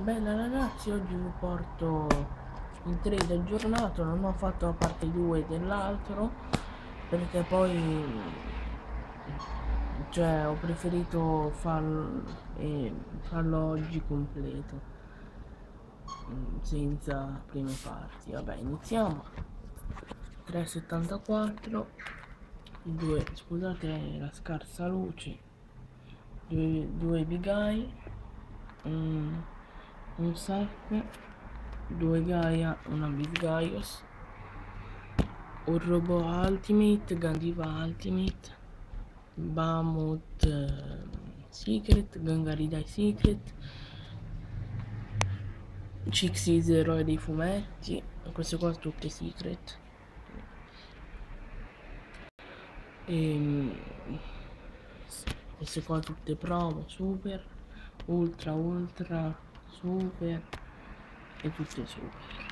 Bella ragazzi, oggi vi porto il trade aggiornato, non ho fatto la parte 2 dell'altro perché poi ho preferito farlo oggi completo senza prime parti. Vabbè, iniziamo. 3,74, scusate la scarsa luce, due big eye, un sac, due Gaia, una Bisgaios, un robot Ultimate, Gandiva Ultimate, Bahamut Secret, Gangaridai Secret, Cixi eroe dei fumetti, queste qua tutte Secret. Queste qua tutte promo, super, ultra, super e tutte super.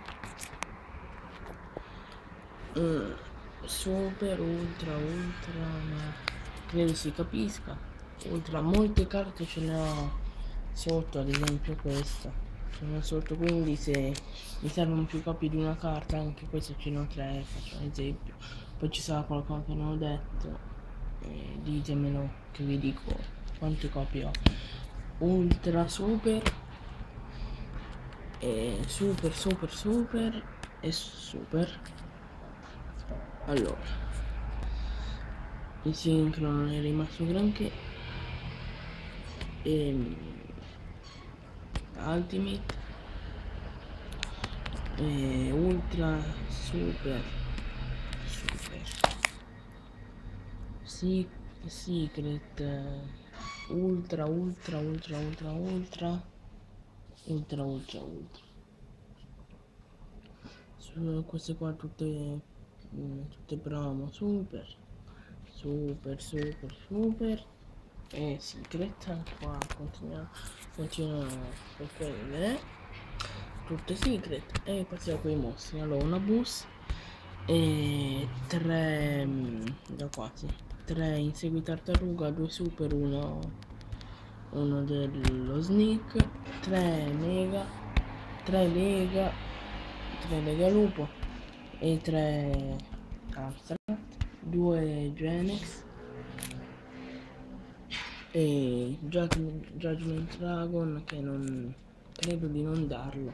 Super, ultra, ma credo si capisca. Ultra, molte carte ce ne ho sotto, ad esempio questa. Ce ne ho sotto, quindi se mi servono più copie di una carta, anche questa ce ne ho 3, faccio un esempio. Poi ci sarà qualcosa che non ho detto, ditemelo che vi dico quante copie ho. Ultra, super, e super e super. Allora, il sincro non è rimasto granché. Ultimate, ultra, super, secret, ultra, queste qua tutte promo, super e secret. Anche qua continua con quelle tutte secret. E passiamo con i mostri. Allora, una bus e 3 da quasi 3 insegui tartaruga, 2 super, uno dello sneak, 3 mega, 3 lega, 3 lega lupo e 3 abstract, 2 genex e Judgment Dragon, che non credo di non darlo,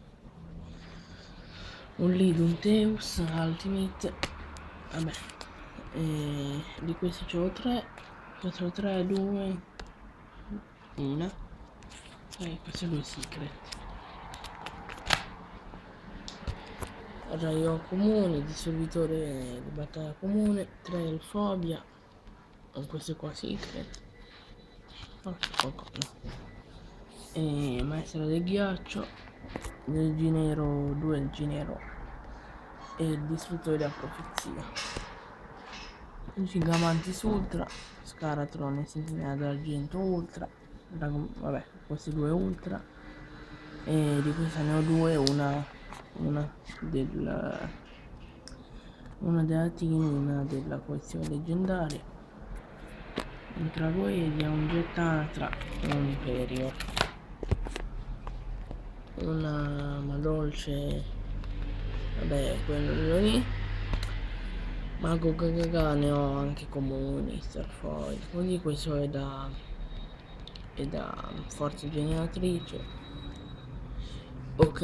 un lead, un Teus Ultimate. Vabbè, di questi ce l'ho 3, questo ho 3, 2, una e questi 2 secret. Raio comune, dissolvitore di battaglia comune, 3 elfobia, queste qua secret. E maestra del ghiaccio, del Ginero, 2 del Ginero e il distruttore della profezia. Gigamantis ultra, Scaratron e sentinella d'argento ultra, vabbè, questi 2 ultra, e di questa ne ho 2, una della team, una della collezione leggendaria, un Tragoedia, un Gettatra, un Imperio, una Madolce, vabbè, quello lì. Mago Gagaga ne ho anche comuni, Starfoil, quindi questo è da forza generatrice. Ok,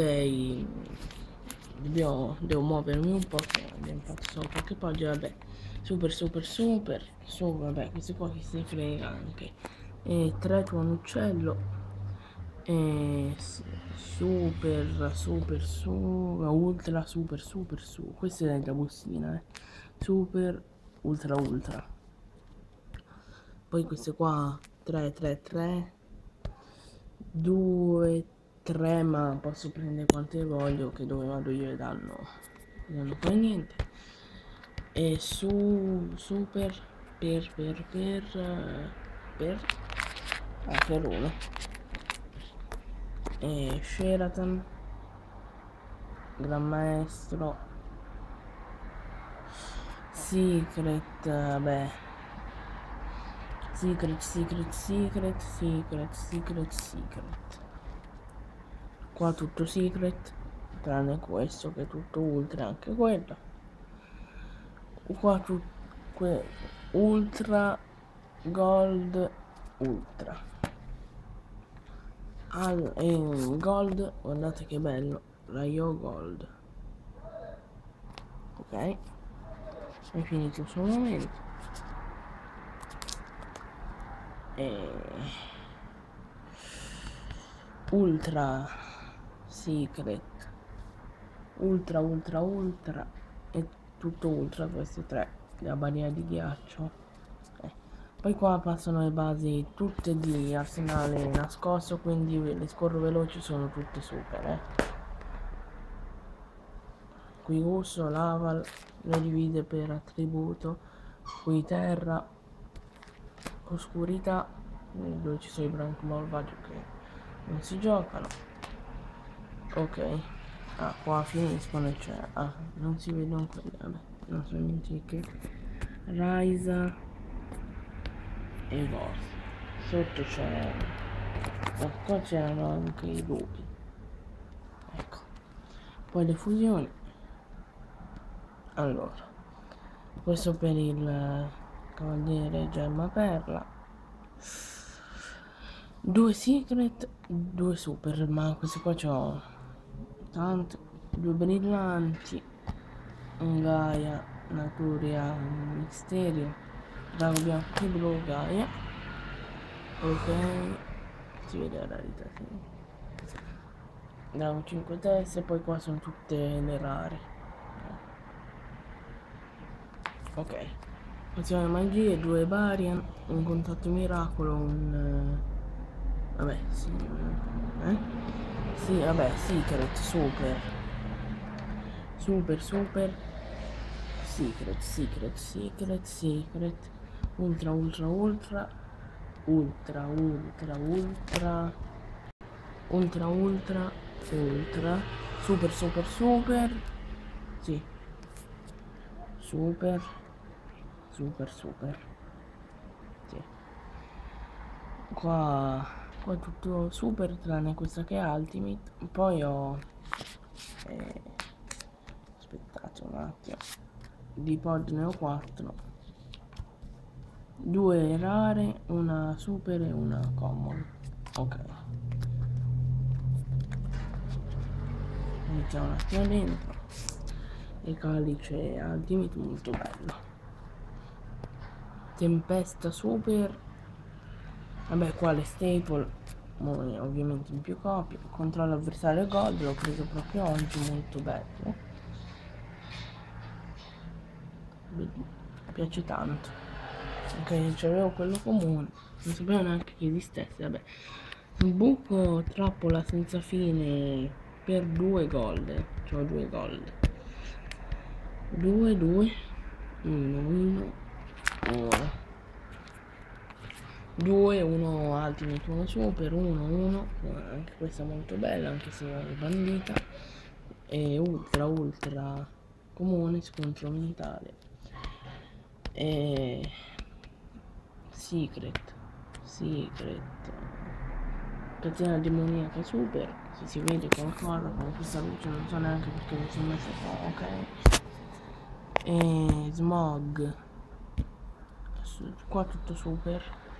devo muovermi un po', che abbiamo fatto solo qualche pagina. Vabbè, super, vabbè, questo qua che si frega anche. E 3 tuon uccello, e super su, ultra super su, questa è la bustina, super ultra. Poi queste qua 3, 2, 3, ma posso prendere quante voglio, che dove vado io danno poi niente. E super per uno. E Sheraton, Gran Maestro, Secret, vabbè, Secret. Qua tutto secret, tranne questo che è tutto ultra, anche quello. Qua tutto ultra, gold, ultra. In gold, guardate che bello, la Yo Gold. Ok, è finito il suo momento. Ultra secret, ultra e tutto ultra, queste tre, la barriera di ghiaccio. Poi qua passano le basi tutte di arsenale nascosto, quindi le scorro veloci sono tutte super. Qui urso, lava, le divide per attributo, qui terra, oscurità, dove ci sono i branco malvagio che non si giocano. Ok, qua finiscono e c'è, non si vedono quelli, vabbè, non so niente che. Raisa e Ghost. Sotto c'è, qua c'erano anche i lupi, ecco. Poi le fusioni. Allora, questo per il cavaliere gemma perla, 2 secret, 2 super, ma questi qua c'ho tanto, 2 brillanti, un Gaia, Naturia, Misterio, drago bianco e blu, Gaia. Ok, si vede la rarità, sì. Drago 5 teste, poi qua sono tutte le rare. Ok, pozione magie, 2 Barian, un contatto miracolo, un vabbè, sì, sì, vabbè, secret, super, secret, ultra, super, sì, super, sì. Qua è tutto super tranne questa che è ultimate. Poi ho aspettate un attimo, di pod ne ho 4, 2 rare, una super e una common. Ok, iniziamo un attimo dentro. Il calice ultimate molto bello, tempesta super. Vabbè, qua le staple, ovviamente in più copie. Controllo avversario gold, l'ho preso proprio oggi, molto bello. Mi piace tanto. Ok, c'avevo quello comune, non sapevo neanche che esistesse, vabbè. Un buco trappola senza fine per 2 gold, c'ho 2 gold. 2, 1, 2, 1 ultimate, 1 super, 1, anche questa è molto bella, anche se è bandita. E ultra comune, scontro mentale. E secret, catena demoniaca super, se si vede qualcosa con questa luce non so neanche perché mi sono messo qua, ok. E smog, qua tutto super,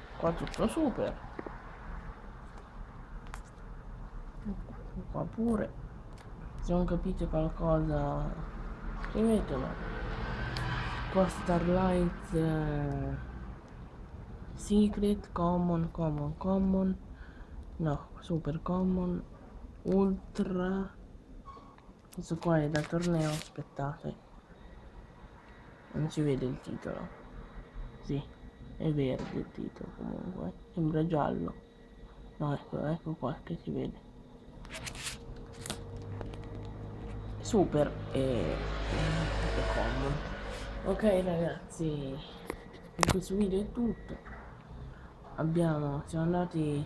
qua pure. Se non capite qualcosa scrivetelo. Qua Starlight, secret, common, no, super common, ultra, questo qua è da torneo, aspettate, non si vede il titolo, sì, è verde il titolo comunque, sembra giallo, no, ecco qua che si vede, super e common. Ok ragazzi, in questo video è tutto, siamo andati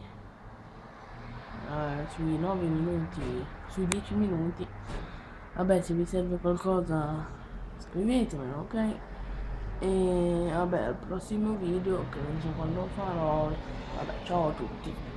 sui 9 minuti, sui 10 minuti. Vabbè, se vi serve qualcosa scrivetemelo, ok? E vabbè, al prossimo video che non so quando farò. Vabbè, ciao a tutti.